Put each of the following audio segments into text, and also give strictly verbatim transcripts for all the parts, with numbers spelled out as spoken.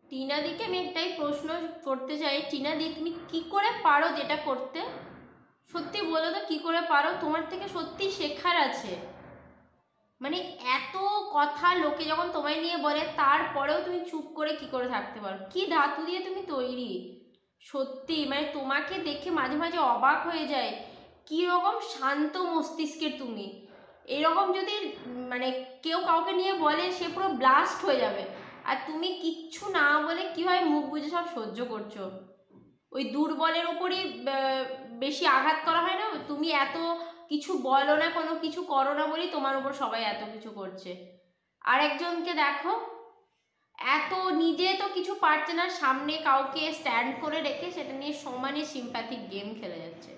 টিনাদিকে আমি একটাই প্রশ্ন করতে চাই, টিনাদি তুমি কি করে পারো যেটা করতে? সত্যি বলো তো কি করে পারো? তোমার থেকে সত্যি শেখার আছে। মানে এত কথা লোকে যখন তোমায় নিয়ে বলে তারপরেও তুমি চুপ করে কি করে থাকতে পারো? কি ধাতু দিয়ে তুমি তৈরি? সত্যি মানে তোমাকে দেখে মাঝে মাঝে অবাক হয়ে যায়, কীরকম শান্ত মস্তিষ্কের তুমি। এরকম যদি মানে কেউ কাউকে নিয়ে বলে সে পুরো ব্লাস্ট হয়ে যাবে, আর তুমি কিচ্ছু না বলে কীভাবে মুখ বুঝে সব সহ্য করছো? ওই দুর্বলের ওপরই বেশি আঘাত করা হয় না? তুমি এত কিছু বলো না, কোনো কিছু করো না বলেই তোমার উপর সবাই এত কিছু করছে। আর একজনকে দেখো, এত নিজে তো কিছু পারছে না, সামনে কাউকে স্ট্যান্ড করে রেখে সেটা নিয়ে সমানে সিম্প্যাথিক গেম খেলে যাচ্ছে।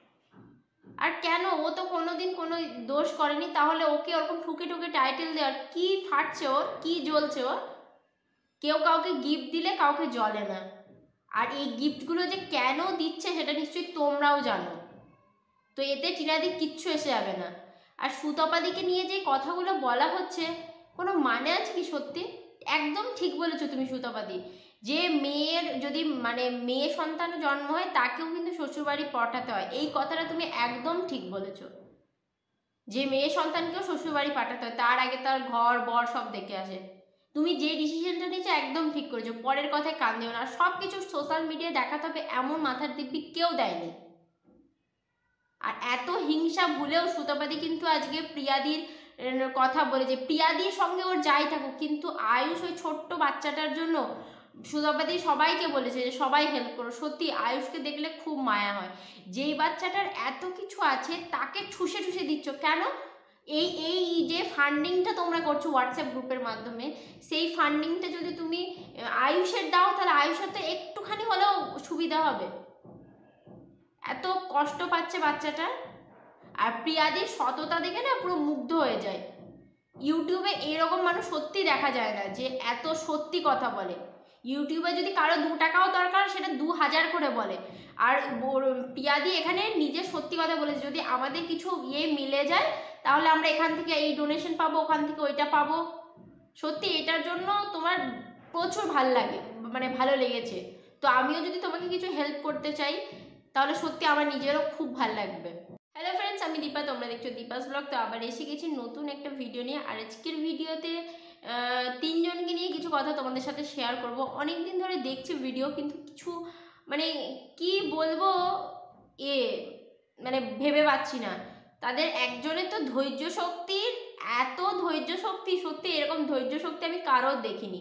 আর কেন? ও তো কোনোদিন কোনো দোষ করেনি, তাহলে ওকে ওরকম ঠুকে ঠুকে টাইটেল দেওয়ার কি ফাটছে ওর? কি জ্বলছে ওর? কেউ কাউকে গিফট দিলে কাউকে জ্বলে না, আর এই গিফটগুলো যে কেন দিচ্ছে সেটা নিশ্চয়ই তোমরাও জানো। তো এতে টিনাদির কিচ্ছু এসে যাবে না। আর সুতপাদিকে নিয়ে যে কথাগুলো বলা হচ্ছে, কোনো মানে আছে কি সত্যি? একদম ঠিক বলেছো তুমি সুতপাদি, যে মেয়ের যদি মানে মেয়ে সন্তান জন্ম হয় তাকেও কিন্তু শ্বশুরবাড়ি পাঠাতে হয়, এই কথাটা তুমি একদম ঠিক বলেছো। যে মেয়ে সন্তানকেও শ্বশুরবাড়ি পাঠাতে হয়, তার আগে তার ঘর বর সব দেখে আসে। তুমি যে ডিসিশনটা নিয়েছো একদম ঠিক করেছো, পরের কথায় কান দিও না। সব কিছু সোশ্যাল মিডিয়ায় দেখাতে হবে এমন মাথার দিব্যি কেউ দেয়নি। আর এত হিংসা ভুলেও সুতপাদি কিন্তু আজকে প্রিয়াদির কথা বলেছে, প্রিয়াদির সঙ্গে ওর যাই থাকুক, কিন্তু আয়ুষ ওই ছোট্ট বাচ্চাটার জন্য সুতপাদি সবাইকে বলেছে যে সবাই হেল্প করো। সত্যি আয়ুষকে দেখলে খুব মায়া হয়, যেই বাচ্চাটার এত কিছু আছে তাকে ঠুসে ঠুসে দিচ্ছ কেন? এই এই যে ফান্ডিংটা তোমরা করছো হোয়াটসঅ্যাপ গ্রুপের মাধ্যমে, সেই ফান্ডিংটা যদি তুমি আয়ুষের দাও তাহলে আয়ুষের তো একটুখানি হলেও সুবিধা হবে। এত কষ্ট পাচ্ছে বাচ্চাটা। আর প্রিয়াদির সততা দেখে না পুরো মুগ্ধ হয়ে যায়। ইউটিউবে এরকম মানুষ সত্যি দেখা যায় না যে এত সত্যি কথা বলে। ইউটিউবে যদি কারো দু টাকাও দরকার সেটা দু হাজার করে বলে। আর প্রিয়াদি এখানে নিজের সত্যি কথা বলেছে, যদি আমাদের কিছু ইয়ে মিলে যায় তাহলে আমরা এখান থেকে এই ডোনেশন পাবো, ওখান থেকে ওইটা পাবো। সত্যি এটার জন্য তোমার প্রচুর ভাল লাগে, মানে ভালো লেগেছে। তো আমিও যদি তোমাকে কিছু হেল্প করতে চাই তাহলে সত্যি আমার নিজেরও খুব ভালো লাগবে। হ্যালো ফ্রেন্ডস, আমি দীপা, তোমরা দেখছো দীপাস ব্লগ। তো আবার এসে গেছি নতুন একটা ভিডিও নিয়ে। আর আজকের ভিডিওতে তিনজনকে নিয়ে কিছু কথা তোমাদের সাথে শেয়ার করব। অনেক দিন ধরে দেখছি ভিডিও, কিন্তু কিছু মানে কি বলবো এ মানে ভেবে পাচ্ছি না। তাদের একজনের তো ধৈর্য শক্তির এত ধৈর্য শক্তি, সত্যি এরকম ধৈর্য শক্তি আমি কারো দেখিনি।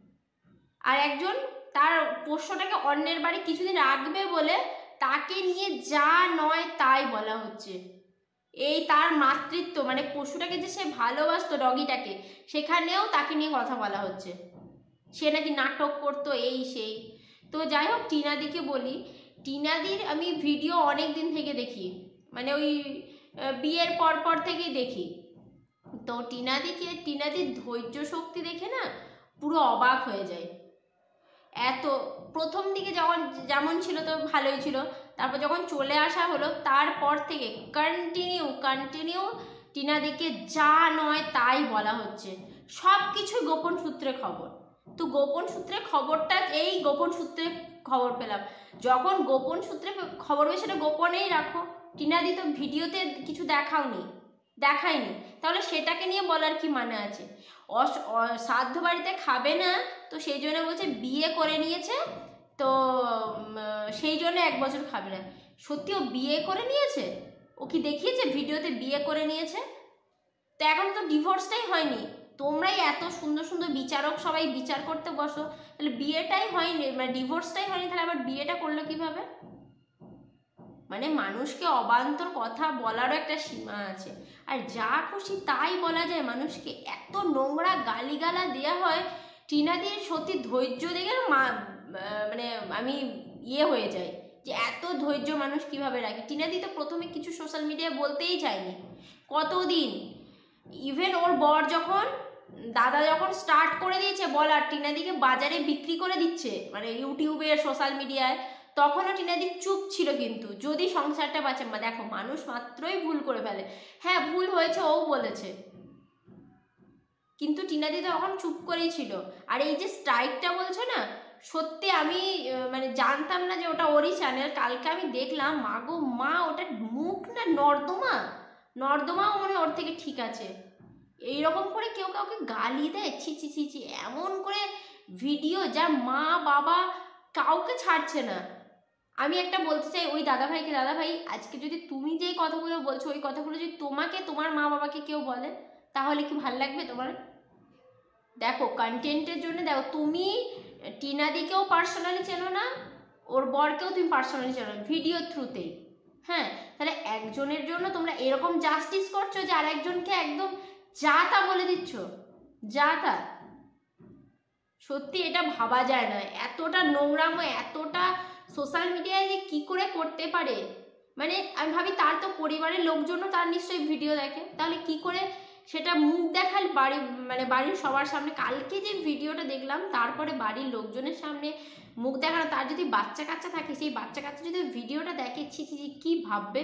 আর একজন তার পোষ্যটাকে অন্যের বাড়ি কিছুদিন রাখবে বলে তাকে নিয়ে যা নয় তাই বলা হচ্ছে। এই তার মাতৃত্ব মানে পশুটাকে যে সে ভালোবাসতো, ডগিটাকে, সেখানেও তাকে নিয়ে কথা বলা হচ্ছে, সে নাকি নাটক করতো এই সেই। তো যাই হোক, টিনাদিকে বলি, টিনাদির আমি ভিডিও অনেক দিন থেকে দেখি, মানে ওই বিয়ের পর পর থেকেই দেখি। তো টিনাদিকে টিনাদির ধৈর্য শক্তি দেখে না পুরো অবাক হয়ে যায়। এত প্রথম দিকে যখন যেমন ছিল তো ভালোই ছিল, তারপর যখন চলে আসা হলো তারপর থেকে কন্টিনিউ কন্টিনিউ টিনাদিকে যা নয় তাই বলা হচ্ছে। সব কিছু গোপন সূত্রে খবর। তো গোপন সূত্রে খবরটা এই গোপন সূত্রে খবর পেলাম, যখন গোপন সূত্রে খবর পেয়ে সেটা গোপনেই রাখো। টিনাদি তো ভিডিওতে কিছু দেখাওনি, দেখায়নি, তাহলে সেটাকে নিয়ে বলার কি মানে আছে? সাধ্য বাড়িতে খাবে না তো সেই জন্য বলছে বিয়ে করে নিয়েছে, তো সেই জন্য এক বছর খাবে না। সত্যি ও বিয়ে করে নিয়েছে? ও কি দেখিয়েছে ভিডিওতে বিয়ে করে নিয়েছে? তো এখন তো ডিভোর্সটাই হয়নি। তোমরাই এত সুন্দর সুন্দর বিচারক সবাই বিচার করতে বসো, তাহলে বিয়েটাই হয়নি, মানে ডিভোর্সটাই হয়নি, তাহলে আবার বিয়েটা করলো কিভাবে? মানে মানুষকে অবান্তর কথা বলারও একটা সীমা আছে, আর যা খুশি তাই বলা যায় মানুষকে। এত নোংরা গালিগালা দেওয়া হয়। টিনাদির সত্যি ধৈর্য দেখে মা মানে আমি ইয়ে হয়ে যাই যে এত ধৈর্য মানুষ কিভাবে রাখে। টিনাদি তো প্রথমে কিছু সোশ্যাল মিডিয়ায় বলতেই চায়নি, কতদিন। ইভেন ওর বর যখন দাদা যখন স্টার্ট করে দিয়েছে বলার টিনাদিকে বাজারে বিক্রি করে দিচ্ছে, মানে ইউটিউবে সোশ্যাল মিডিয়ায়, তখনও টিনাদি চুপ ছিল। কিন্তু যদি সংসারটা বাঁচে, মা দেখো মানুষ মাত্রই ভুল করে ফেলে, হ্যাঁ ভুল হয়েছে ও বলেছে, কিন্তু টিনাদি তখন চুপ করেই ছিল। আর এই যে স্ট্রাইকটা বলছো না, সত্যি আমি মানে জানতাম না যে ওটা ওরই চ্যানেল। কালকে আমি দেখলাম, মা গো মা, ওটা মুখ না নর্দমা, নর্দমাও মনে ওর থেকে ঠিক আছে। এইরকম করে কেউ কাউকে গালি দেয়, ছি ছি ছি ছি, এমন করে ভিডিও যা মা বাবা কাউকে ছাড়ছে না। আমি একটা বলতে চাই ওই দাদা ভাইকে, দাদা ভাই আজকে যদি তুমি যেই কথাগুলো বলছো ওই কথাগুলো যদি তোমাকে তোমার মা বাবাকে কেউ বলে তাহলে কি ভাল লাগবে তোমার? দেখো কন্টেন্টের জন্য, দেখো তুমি টিনাদিকেও পার্সোনালি চেনো না, ওর বরকেও তুমি পার্সোনালি চেনো ভিডিওর থ্রুতেই। হ্যাঁ, তাহলে একজনের জন্য তোমরা এরকম জাস্টিস করছো যে আর একজনকে একদম যা তা বলে দিচ্ছ, যা তা। সত্যি এটা ভাবা যায় না, এতটা নোংরামো, এতটা সোশ্যাল মিডিয়ায় যে কী করে করতে পারে। মানে আমি ভাবি তার তো পরিবারের লোকজনও তার নিশ্চয়ই ভিডিও দেখে, তাহলে কি করে সেটা মুখ দেখাল বাড়ি, মানে বাড়ির সবার সামনে। কালকে যে ভিডিওটা দেখলাম তারপরে বাড়ির লোকজনের সামনে মুখ দেখানো, তার যদি বাচ্চা কাচ্চা থাকে সেই বাচ্চা কাচ্চা যদি ভিডিওটা দেখে, ছি ছি ছি, কী ভাববে।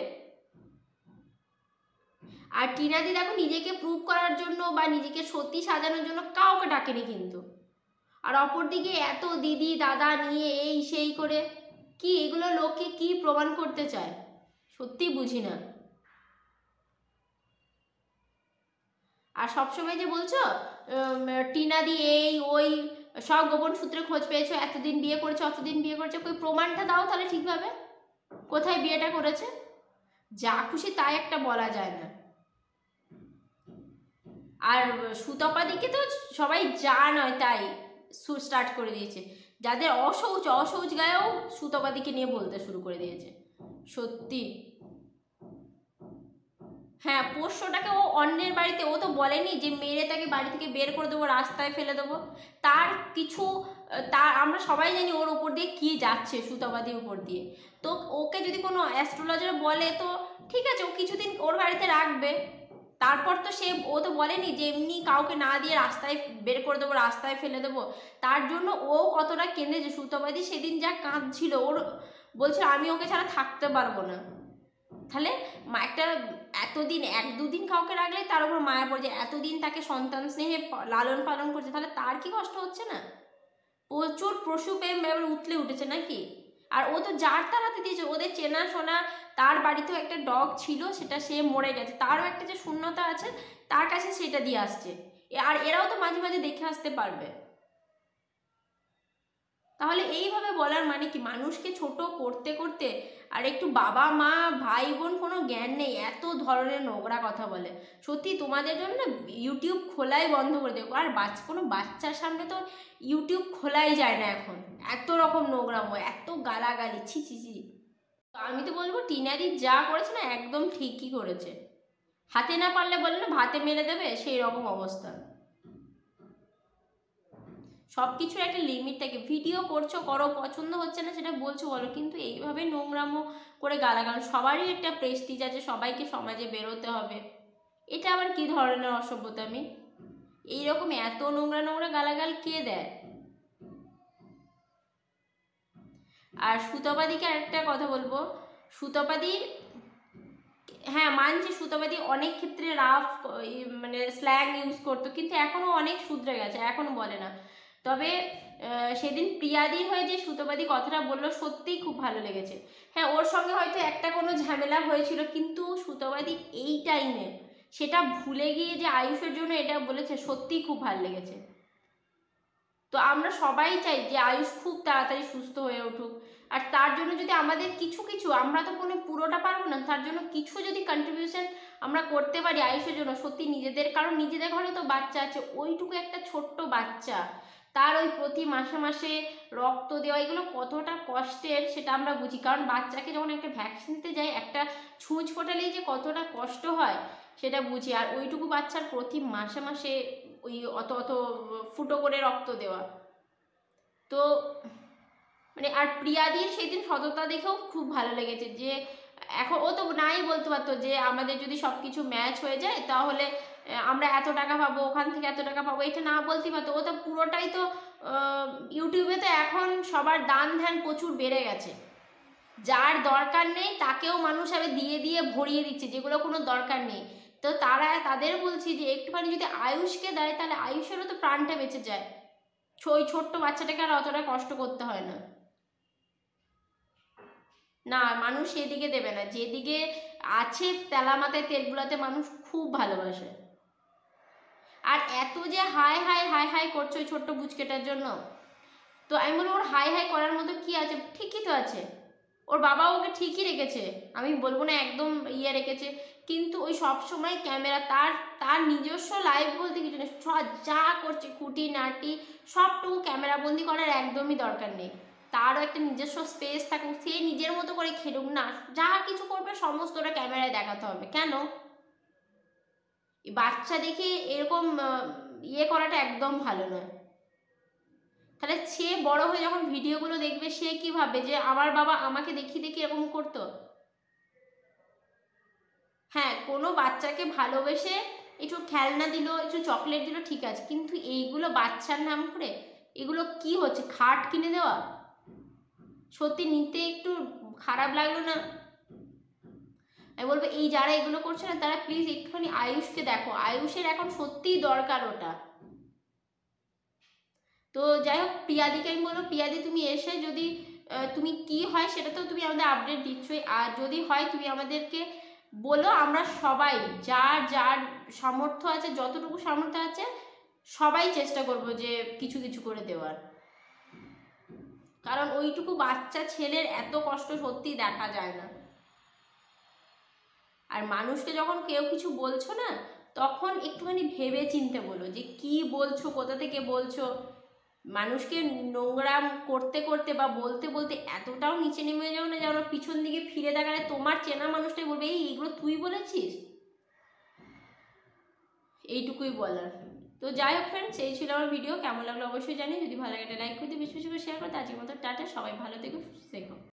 আর টিনাদি দেখো নিজেকে প্রুভ করার জন্য বা নিজেকে সত্যি সাজানোর জন্য কাউকে ডাকেনি কিন্তু, আর অপরদিকে এত দিদি দাদা নিয়ে এই সেই করে কি এগুলো লোককে কি প্রমাণ করতে চায় সত্যি বুঝি না। আর সবসময় যে বলছো টিনাদি এই ওই সব গোপন সূত্রে খোঁজ পেয়েছো, এতদিন বিয়ে করেছো অতদিন বিয়ে করেছো, কই প্রমাণটা দাও তাহলে ঠিকভাবে, কোথায় বিয়েটা করেছে? যা খুশি তাই একটা বলা যায় না। আর সুতপাদিকে তো সবাই যা নয় তাই স্টার্ট করে দিয়েছে, যাদের অশৌচ অশৌচ গায়েও সুতপাদিকে নিয়ে বলতে শুরু করে দিয়েছে সত্যি। হ্যাঁ, পোষ্যটাকে ও অন্যের বাড়িতে, ও তো বলেনি যে মেরে তাকে বাড়ি থেকে বের করে দেবো, রাস্তায় ফেলে দেবো। তার কিছু তার আমরা সবাই জানি ওর উপর দিয়ে কী যাচ্ছে, সুতপাদির উপর দিয়ে। তো ওকে যদি কোনো অ্যাস্ট্রোলজার বলে তো ঠিক আছে, ও কিছুদিন ওর বাড়িতে রাখবে, তারপর তো সে, ও তো বলেনি যে এমনি কাউকে না দিয়ে রাস্তায় বের করে দেবো, রাস্তায় ফেলে দেবো। তার জন্য ও কতটা কেঁদেছে, সুতপাদি সেদিন যা কাঁদছিল, ওর বলছে আমি ওকে ছাড়া থাকতে পারবো না। তাহলে একটা এতদিন এক দুদিন কাউকে রাখলে তার উপর মায়া পড়ছে, এতদিন তাকে সন্তান স্নেহে লালন পালন করছে, তাহলে তার কি কষ্ট হচ্ছে না? প্রচুর পশু প্রেম এবার উতলে উঠেছে নাকি। আর ও তো যার তার হাতে দিয়েছে, ওদের চেনা শোনা, তার বাড়িতেও একটা ডগ ছিল, সেটা সে মরে গেছে, তারও একটা যে শূন্যতা আছে তার কাছে সেটা দিয়ে আসছে। আর এরাও তো মাঝে মাঝে দেখে আসতে পারবে। তাহলে এইভাবে বলার মানে কি? মানুষকে ছোট করতে করতে আর একটু বাবা মা ভাই বোন কোনো জ্ঞান নেই, এত ধরনের নোংরা কথা বলে। সত্যি তোমাদের জন্য না ইউটিউব খোলাই বন্ধ করে দেবো। আর বাচ্চা কোনো বাচ্চার সামনে তো ইউটিউব খোলাই যায় না এখন, এত রকম নোংরামো, এত গালাগালি, ছি ছি ছি। আমি তো বলবো টিনাদি যা করেছে না একদম ঠিকই করেছে। হাতে না পারলে বলে না ভাতে মেরে দেবে, সেই রকম অবস্থা। সব কিছুর একটা লিমিট থাকে। ভিডিও করছো করো, পছন্দ হচ্ছে না সেটা বলছো বলো, কিন্তু এইভাবে নোংরামো করে গালাগাল, সবারই একটা প্রেস্টিজ আছে, সবাইকে সমাজে বেরোতে হবে, এটা আবার কি ধরনের অসভ্যতামি? এইরকম এত নোংরা নোংরা গালাগাল কে দেয়? আর সুতপাদিকে আরেকটা কথা বলবো, সুতপাদি হ্যাঁ মানছি সুতপাদি অনেক ক্ষেত্রে রাফ মানে স্ল্যাং ইউজ করতো, কিন্তু এখনও অনেক শুধরে গেছে, এখনও বলে না। তবে সেদিন প্রিয়াদির হয়ে যে সুতপাদি কথাটা বললো সত্যিই খুব ভালো লেগেছে। হ্যাঁ, ওর সঙ্গে হয়তো একটা কোনো ঝামেলা হয়েছিল, কিন্তু সুতপাদি এই টাইমে সেটা ভুলে গিয়ে যে আয়ুষের জন্য এটা বলেছে, সত্যিই খুব ভালো লেগেছে। তো আমরা সবাই চাই যে আয়ুষ খুব তাড়াতাড়ি সুস্থ হয়ে উঠুক, আর তার জন্য যদি আমাদের কিছু কিছু, আমরা তো কোনো পুরোটা পারবো না, তার জন্য কিছু যদি কন্ট্রিবিউশন আমরা করতে পারি আয়ুষের জন্য, সত্যি নিজেদের, কারণ নিজেদের ঘরে তো বাচ্চা আছে, ওইটুকু একটা ছোট্ট বাচ্চা, তার ওই প্রতি মাসে মাসে রক্ত দেওয়া, এগুলো কতটা কষ্টের সেটা আমরা বুঝি। কারণ বাচ্চাকে যখন একটা ভ্যাকসিন দিতে যাই, একটা ছুঁচ ফোটালেই যে কতটা কষ্ট হয় সেটা বুঝি। আর ওইটুকু বাচ্চার প্রতি মাসে মাসে ওই অত অত ফুটো করে রক্ত দেওয়া, তো মানে আর প্রিয়াদির সেদিন সততা দেখেও খুব ভালো লেগেছে। যে এখন ও তো নাই বলতে পারতো যে আমাদের যদি সব কিছু ম্যাচ হয়ে যায় তাহলে আমরা এত টাকা পাবো, ওখান থেকে এত টাকা পাবো, এটা না বলতে পারতো। ও তো পুরোটাই তো ইউটিউবে তো এখন সবার দান ধ্যান প্রচুর বেড়ে গেছে, যার দরকার নেই তাকেও মানুষ আবার দিয়ে দিয়ে ভরিয়ে দিচ্ছে, যেগুলো কোনো দরকার নেই। তো তারা তাদের বলছি যে একটুখানি যদি আয়ুষকে দেয় তাহলে আয়ুষেরও তো প্রাণটা বেঁচে যায়। ওই ছোট্ট বাচ্চাটাকে আর অতটা কষ্ট করতে হয় না। না, মানুষ সেদিকে দেবে না, যেদিকে আছে তেলা মাথায় তেল বুলাতে মানুষ খুব ভালোবাসে। আর এত যে হাই হাই হাই হাই করছে ওই ছোট্ট বুচকেটার জন্য, তো আমি বলবো ওর হাই হাই করার মতো কি আছে? ঠিকই তো আছে, ওর বাবা ওকে ঠিকই রেখেছে, আমি বলবো না একদম ইয়ে রেখেছে, কিন্তু ওই সব সময় ক্যামেরা, তার তার নিজস্ব লাইফ বলতে কিছু নেই, সব যা করছে খুঁটি নাটি সবটুকু ক্যামেরা বন্দি করার একদমই দরকার নেই। তারও একটা নিজস্ব স্পেস থাকুক, সে নিজের মতো করে খেলুক না, যা কিছু করবে সমস্তটা ক্যামেরায় দেখাতে হবে কেন? বাচ্চা দেখে এরকম ইয়ে করাটা একদম ভালো নয়। তাহলে সে বড় হয়ে যখন ভিডিওগুলো দেখবে সে কি ভাববে যে আমার বাবা আমাকে দেখিয়ে দেখি এরকম করতো? হ্যাঁ, কোনো বাচ্চাকে ভালোবেসে একটু খেলনা দিল, একটু চকলেট দিল, ঠিক আছে, কিন্তু এইগুলো বাচ্চার নাম করে এগুলো কি হচ্ছে? খাট কিনে দেওয়া? সত্যি নিতে একটু খারাপ লাগলো না? আমি বলবো এই যারা এগুলো করছে না তারা প্লিজ একটুখানি আয়ুষকে দেখো, আয়ুষের এখন সত্যিই দরকার ওটা। তো যাই হোক, প্রিয়াদিকে আমি বলবো প্রিয়াদি তুমি এসে যদি তুমি কি হয় সেটা তো তুমি আমাদের আপডেট দিচ্ছই, আর যদি হয় তুমি আমাদেরকে বলো, আমরা সবাই যার যার সামর্থ্য আছে, যতটুকু সামর্থ্য আছে সবাই চেষ্টা করব যে কিছু কিছু করে দেওয়ার, কারণ ওইটুকু বাচ্চা ছেলের এত কষ্ট সত্যি দেখা যায় না। আর মানুষকে যখন কেউ কিছু বলছো না তখন একটুখানি ভেবে চিনতে বলো যে কি বলছো, কোথা থেকে বলছো। মানুষকে নোংরাম করতে করতে বা বলতে বলতে এতটাও নিচে নেমে যাও না যেন পিছন দিকে ফিরে দেখালে তোমার চেনা মানুষটাই বলবে এই এগুলো তুই বলেছিস। এইটুকুই বলার। তো যাই হোক ফ্রেন্ডস, এই ছিল আমার ভিডিও, কেমন লাগলো অবশ্যই জানি, যদি ভালো লাগে একটা লাইক করতে, বেশি বেশি করে শেয়ার করতে। আজকের মতো টাটা, সবাই ভালো থেকো, সুস্থ থেকো।